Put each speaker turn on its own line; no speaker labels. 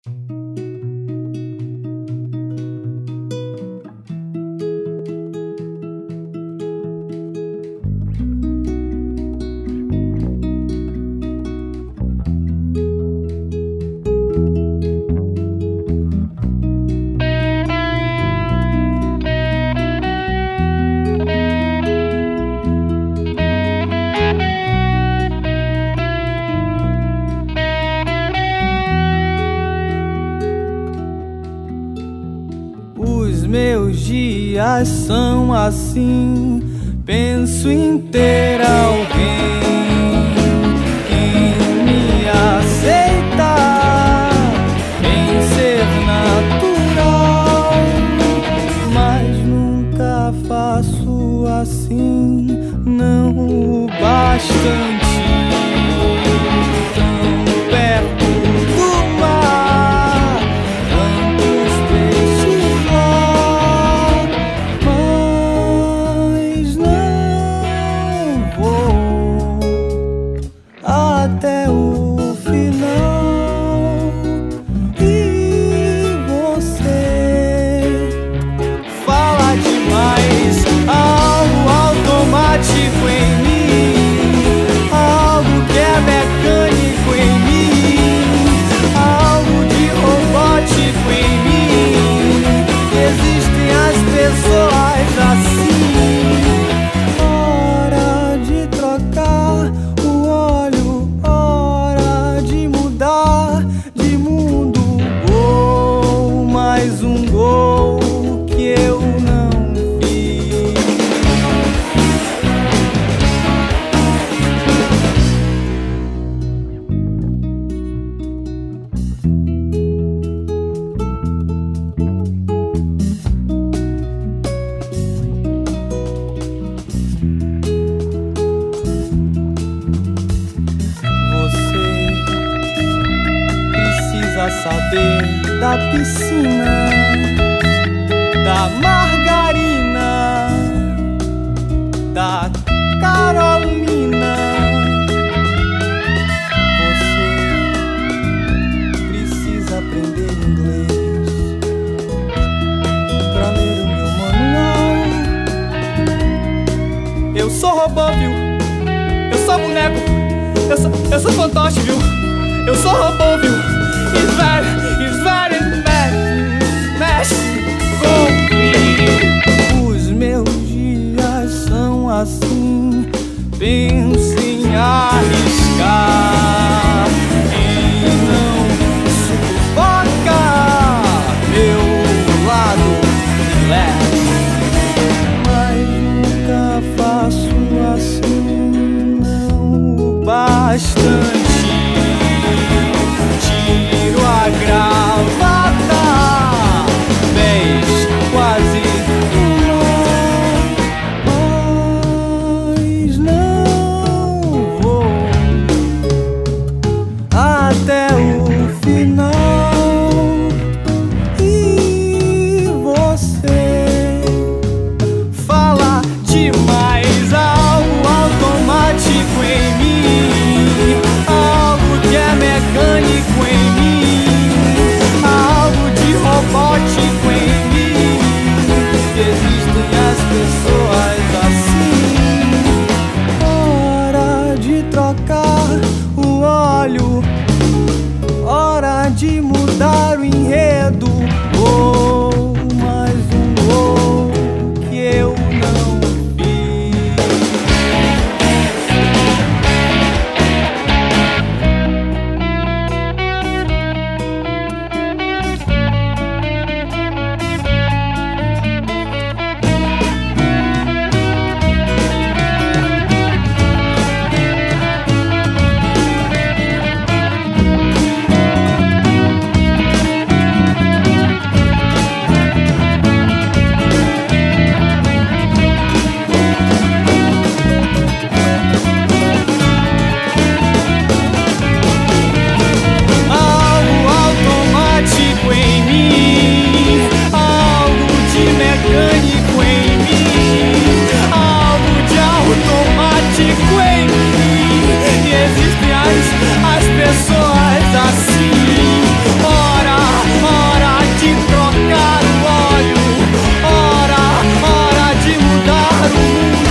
Meus dias são assim, penso em ter alguém que me aceitar, em ser natural, mas nunca faço assim, não o bastante. Até o final. E você fala demais, algo automático em mim, algo que é mecânico em mim, algo de robótico em mim. Existem as pessoas assim. Hora de trocar o óleo, de mundo, gol, mais um gol que eu não fiz. Saber da piscina, da margarina, da Carolina. Você precisa aprender inglês pra ler o meu manual. Eu sou robô, viu? Eu sou boneco. Eu sou fantoche, viu? Eu sou robô, viu? It's very mexe comigo. Os meus dias são assim, penso em arriscar e não sufoca meu lado leve, mas nunca faço assim, não o bastante. o mundo.